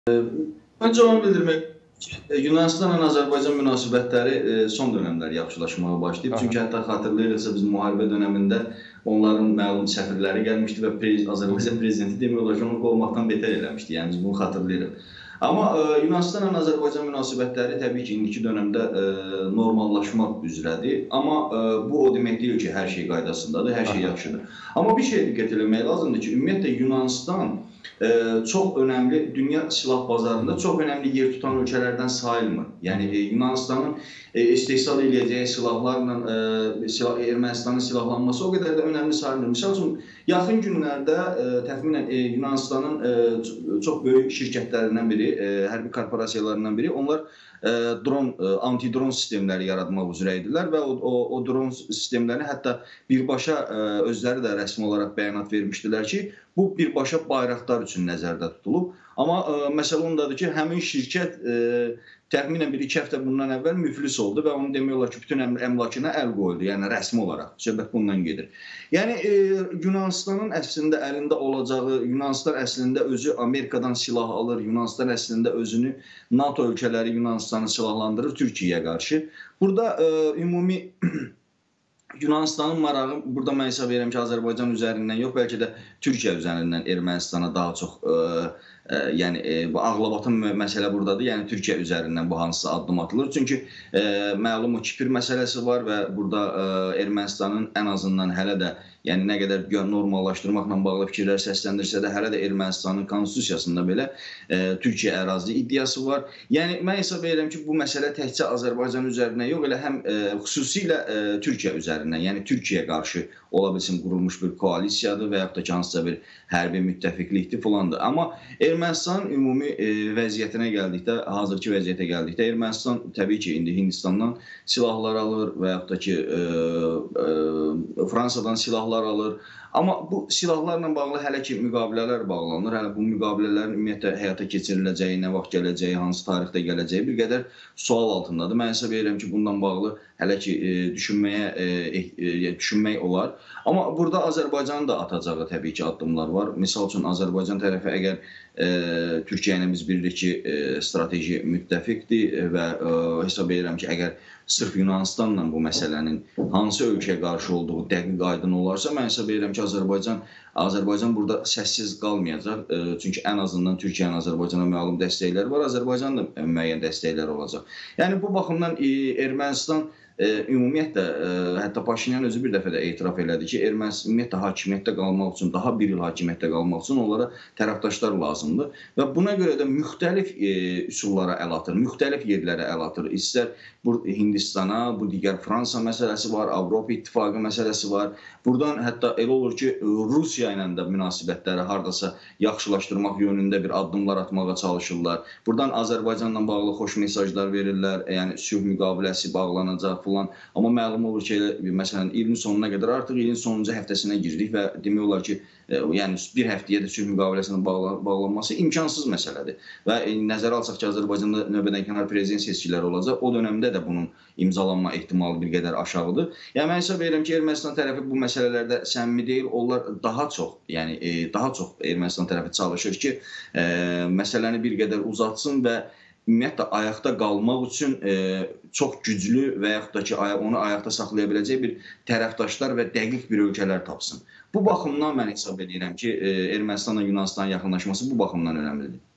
Öncə onu bildirmək ki, Yunanistanla Azərbaycan münasibətləri son dönəmlər yaxşılaşmağa başlayıb. Aha. Çünki hətta xatırlayırıqsa biz müharibə dönəmində onların məlum səfirləri gəlmişdi və Azərbaycan prezidenti demək olar ki, onu qovmaqdan betər eləmişdi. Yəni biz bunu xatırlayırıq. Amma Yunanistanla Azərbaycan münasibətləri təbii ki, indiki dönəmdə normallaşmaq üzrədir. Amma bu o demək deyil ki, hər şey qaydasındadır, hər şey yaxşıdır. Amma bir şey diqqət etmək lazımdır ki, ümumiyyətlə Yunanistan çox önəmli, dünya silah bazarında çox önəmli yer tutan ölkələrdən sayılmır. Yəni Yunanistanın istehsal edəcəyi silahlarla Ermənistanın silahlanması o qədər də önəmli sayılmır. Misal üçün, yaxın günlərdə təxminən Yunanistanın çox böyük şirkətlərindən biri, hərbi korporasiyalarından biri, onlar anti-dron sistemləri yaratmaq üzrə idilər və o dron sistemlərini hətta birbaşa özləri də rəsmi olaraq bəyanat vermişdilər ki, bu birbaşa bayraqlar üçün nəzərdə tutulub. Amma məsələ ondadır ki, həmin şirkət təxminən 1-2 həftə bundan əvvəl müflis oldu və onu demək olar ki, bütün əmlakına əl qoyuldu, yəni rəsmi olaraq. Söhbət bundan gedir. Yəni Yunanistanın əslində əlində olacağı, Yunanistan əslində özü Amerikadan silah alır, Yunanistan əslində özünü NATO ölkələri Yunanistanı silahlandırır Türkiyəyə qarşı. Burada ümumi Yunanistanın marağı, burada mən hesab edirəm ki, Azərbaycan üzərindən yox, bəlkə də Türkiyə üzərindən Ermənistana daha çox, yəni bu ağlabatan məsələ buradadır. Yəni Türkiyə üzərindən bu hansısa addım atılır. Çünki məlum o Kipr məsələsi var və burada Ermənistanın ən azından hələ də, yəni nə qədər normallaşdırmaqla bağlı fikirlər səsləndirsə də, hələ də Ermənistanın konstitusiyasında belə Türkiyə ərazi iddiası var. Yəni mən hesab edirəm ki, bu məsələ təkcə Azərbaycan üzərindən yox, elə həm xüsusilə Türkiyə üzərindən, yəni Türkiyəyə qarşı ola bilsin qurulmuş bir koalisiyadır və yaxud da ki, hansısa bir hərbi müttəfiqlikdir filandır. Amma Ermənistanın ümumi vəziyyətinə gəldikdə, hazırki vəziyyətə gəldikdə, Ermənistan təbii ki, indi Hindistandan silahlar alır və yaxud da ki, Fransadan silahlar alır. Amma bu silahlarla bağlı hələ ki müqavilələr bağlanır. Hələ bu müqavilələrin ümumiyyətlə həyata keçiriləcəyi, nə vaxt gələcəyi, hansı tarixdə gələcəyi bir qədər sual altındadır. Mən hesab edirəm ki, bundan bağlı hələ ki düşünmək olar. Amma burada Azərbaycanın da atacağı təbii ki addımlar var. Misal üçün Azərbaycan tərəfi əgər Türkiyə ilə biz bilirik ki, strateji müttəfiqdir və hesab edirəm ki, əgər sırf Yunanistanla bu məsələnin hansı ölkəyə qarşı olduğu dəqiq aydın olarsa, mən hesab edirəm ki, Azərbaycan burada səssiz qalmayacaq. Çünki ən azından Türkiyənin Azərbaycana məlum dəstəkləri var, Azərbaycanın da müəyyən dəstəkləri olacaq. Yəni bu baxımdan Ermənistan ümumiyyətlə, hətta Paşinyan özü bir dəfə də etiraf elədi ki, Ermənistan ümumiyyətlə hakimiyyətdə qalmaq üçün, daha bir il hakimiyyətdə qalmaq üçün onlara tərəfdaşlar lazımdır. Və buna görə də müxtəlif üsullara əl atır, müxtəlif yerlərə əl atır. İstər Hindistana, bu digər Fransa məsələsi var, Avropa İttifaqı məsələsi var. Buradan hətta elə olur ki, Rusiya ilə də münasibətləri hardasa yaxşılaşdırmaq yönündə bir addımlar atmağa çalışırlar. Buradan Azərbaycanla bağlı xoş mesajlar verirlər, yəni sülh müqaviləsi bağlanacaq falan. Amma məlum olur ki, məsələn, ilin sonuna qədər artıq ilin sonuncu həftəsinə giririk və demək olar ki, yəni bir həftəyə də sülh müqaviləsinin bağlanması imkansız məsələdir. Və nəzərə alsaq ki, Azərbaycanda növbədənkənar prezident seçkiləri olacaq, o dönəmdə də bunun imzalanma ehtimalı bir qədər aşağıdır. Yəni mən hesab edirəm ki, Ermənistan tərəfi bu məsələlərdə səmimi deyil, onlar daha çox Ermənistan tərəfi çalışır ki, məsələni bir qədər uzatsın və ümumiyyətlə ayaqda qalmaq üçün çox güclü və yaxud da ki, onu ayaqda saxlaya biləcək bir tərəfdaşlar və dəqiq bir ölkələr tapsın. Bu baxımdan mən hesab edirəm ki, Ermənistanla Yunanistanın yaxınlaşması bu baxımdan önəmlidir.